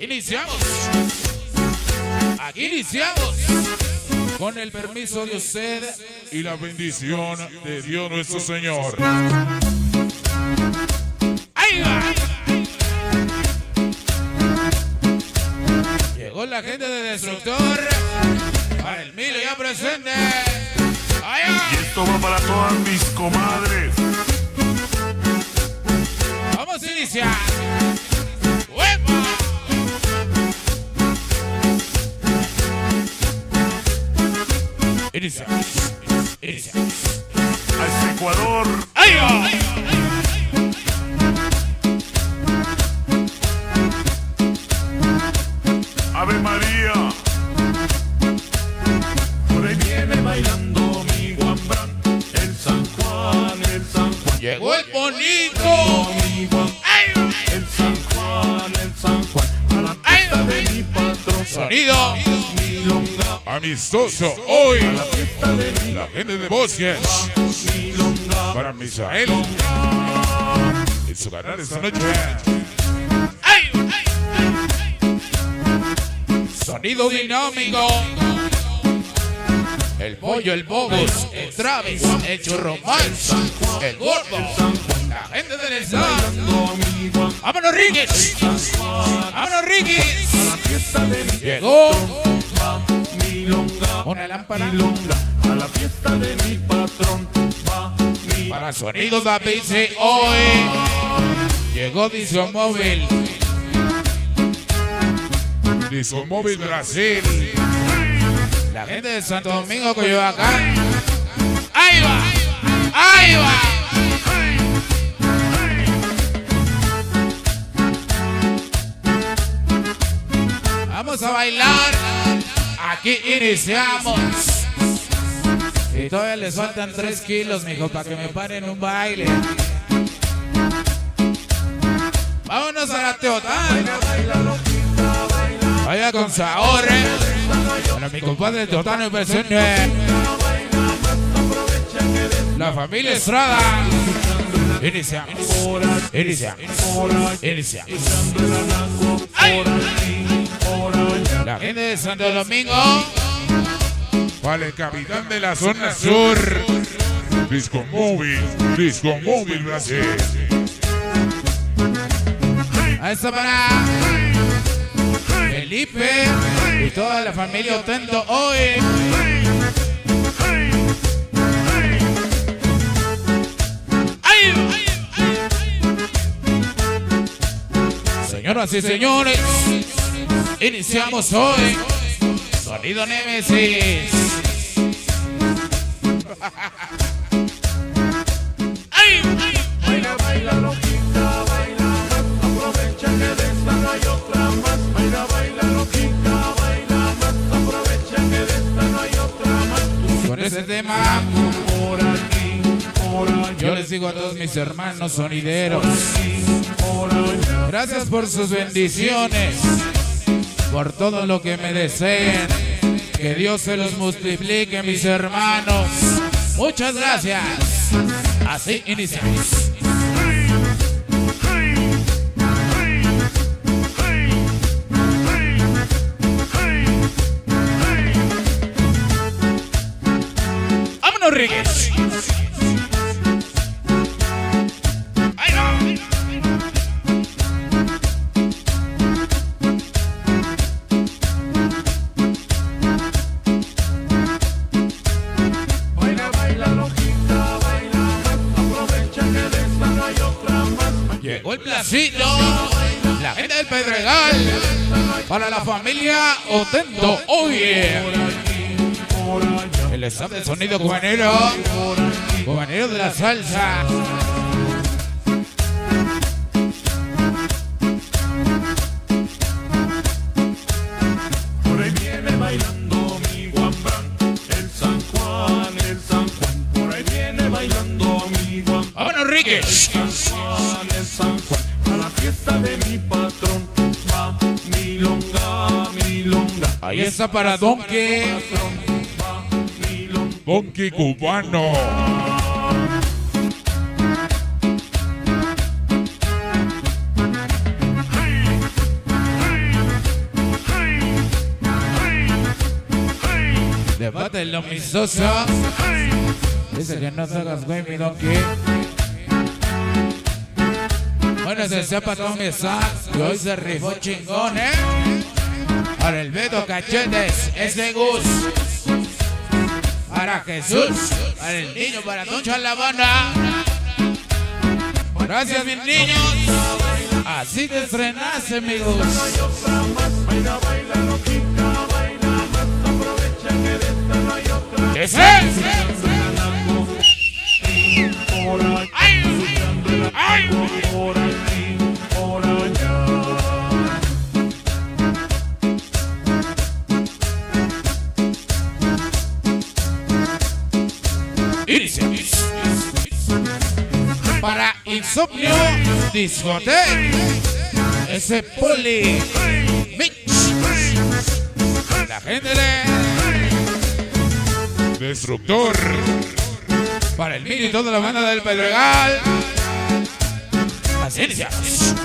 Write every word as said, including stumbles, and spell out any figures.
iniciamos. Aquí iniciamos. Con el permiso de usted y la bendición de Dios nuestro Señor. ¡Ahí va! Llegó la gente de Destructor. Para el Milo ya presente. ¡Ahí va! Y esto va para todas mis comadres. Vamos a iniciar. ¡Uepa! Iniciamos. Iniciamos. A Ecuador. ¡Ahí va! Ave María. Por ahí viene bailando mi guambrán. El San Juan, el San Juan. Llegó el bonito. Mi guambrán. El San Juan, el San Juan. A la fiesta de mi patrón. Sonido Milonga. amistoso hoy. A la fiesta de mi La gente de Bosques. Milonga. Para Misael. En su canal esta noche. ¡Ay! Sonido dinámico. El pollo, el Bogus, el Travis, el Churromán, el Gordo, la gente del estado. ¡Vámonos, Riquis! ¡Vámonos, Riquis! Llegó una lámpara a la fiesta de mi patrón. para Sonido Da Vinci hoy. Llegó Disco Móvil. Disco Móvil Brasil. La gente de Santo Domingo, Coyoacán. ¡Ahí va! ¡Ahí va! Vamos a bailar. Aquí iniciamos. Y todavía les faltan tres kilos, mijo, para que me paren un baile. Vámonos a la Teotán. Vaya con sabor, eh. Bueno, mi compadre Teotán en presente. La familia Estrada. Iniciamos. Iniciamos. Iniciamos. ¡Ay! La gente de Santo Domingo. Para el capitán de la zona sur. Disco Móvil. Disco Móvil Brasil. A esta para Felipe y toda la familia Otento hoy. ¡Ay! Señoras y señores, iniciamos hoy Sonido Némesis. ¡Ay! Baila, baila, loquita, baila más. Aprovecha que de esta no hay otra más. Baila, baila, loquita, baila más. Aprovecha que de esta no hay otra más. Con ese tema Por aquí, por allá. yo les digo a todos mis hermanos sonideros, Por allá. gracias por sus bendiciones, por todo lo que me deseen. Que Dios se los multiplique, mis hermanos. Muchas gracias. Así iniciamos. ¡Vámonos, Ríguez! ¡Ahí va! Baila, baila, loquita, baila más. Aprovecha que de esta no hay otra más. Llegó el placito. La gente del Pedregal. Para la familia Otento. Oye. Por allá. El staff del sonido cubanero. Cubanero de la salsa. Por ahí viene bailando mi guambrán. El San Juan, el San Juan. Por ahí viene bailando mi guambrán. ¡Vámonos, Ríguez! San Juan, el San Juan. A la fiesta de mi patrón. Va milonga, milonga. Ahí está para Donkey. Donkey cubano. parte del amistoso. Dice que no te hagas güey, mi donkey. Bueno, se sepa todo mi san, que hoy se rifó chingón, ¿eh? Para el Beto Cachetes, ese Gus. Para Jesús, para el niño, para Don Chalabana. Gracias, mis niños. Así te estrenaste, amigos. ¿Qué es eso? ¡Ay! ¡Ay! Inicia. Para Insomnio Discoteca, ese Poli Mix, la gente de Destructor, para el Mini y toda la banda del Pedregal. Así iniciamos.